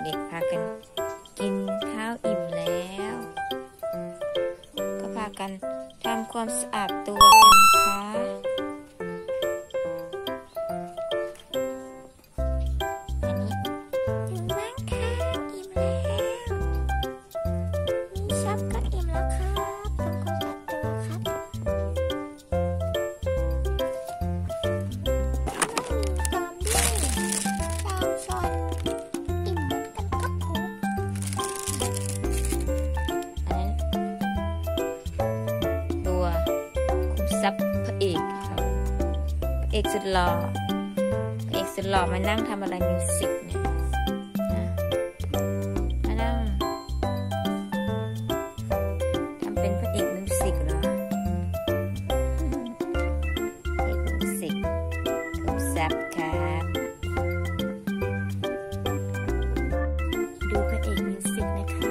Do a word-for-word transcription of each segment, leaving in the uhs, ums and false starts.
เด็กๆพากันกินข้าวอิ่มแล้วก็พากันทำความสะอาดตัวกันนะคะอันนี้ถึงบ้านค่ะอิ่มแล้วมีซับก็อิ่มแล้วครับทำความสะอาดตัวครับซับพระเอกครับพระเอกสุดหล่อพระเอกสุดหล่อมานั่งทำอะไรมิวสิกเนี่ยมานั่งทำเป็นพระเอกมิวสิกเหรอพระเอกมิวสิกคือซับครับดูพระเอกมิวสิกนะคะ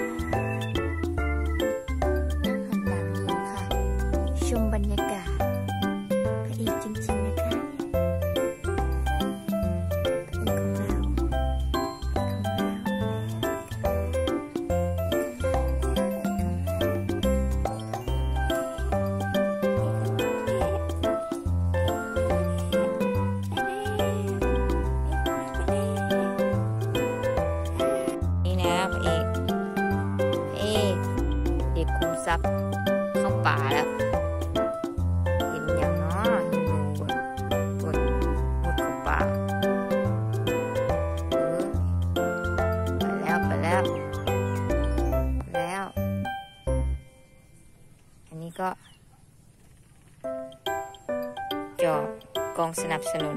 นั่งหันหลังอยู่ค่ะชมบรรยากาศจริงๆนะคะเป็นของเรานี่นะพระเอกพระเอกเด็กคุมทรัพย์เข้าป่าแล้วอันนี้ก็จอบกองสนับสนุน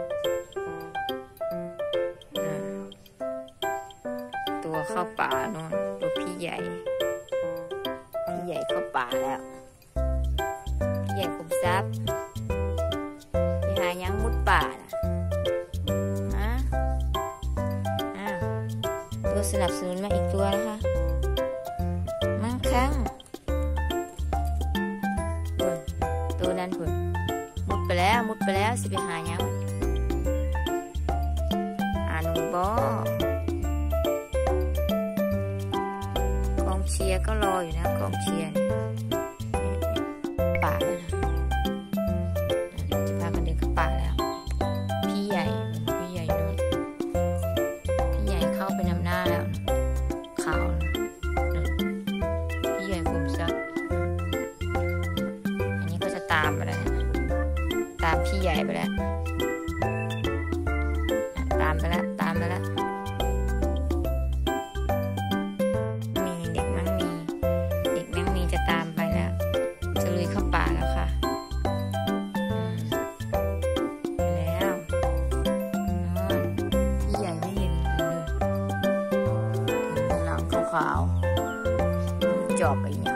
ตัวเข้าป่าโน่นตัวพี่ใหญ่พี่ใหญ่เข้าป่าแล้วพี่ใหญ่คุมทรัพย์พี่หายังมุดป่านะฮะอ้าวตัวสนับสนุนมาอีกตัวนะคะมั่งคั่งตัวนั้นพุ่นมุดไปแล้วมุดไปแล้วสิไปหายังอาหนูบอกองเชียร์ก็รออยู่นะกองเชียร์ป่าแล้วนะจะพากันเดินเข้าป่าแล้วพี่ใหญ่พี่ใหญ่นู้นพี่ใหญ่เข้าไปนำหน้าแล้วขาวพี่ใหญ่คุมทรัพย์ตามไปแล้วตามพี่ใหญ่ไปแล้วตามไปแล้วตามไปแล้วมีเด็กมั่งมีเด็กมั่งมีจะตามไปแล้วจะลุยเข้าป่าแล้วค่ะแล้วพี่ใหญ่ไม่เห็นเลยเห็นหลังขาวๆจอบไปอย่าง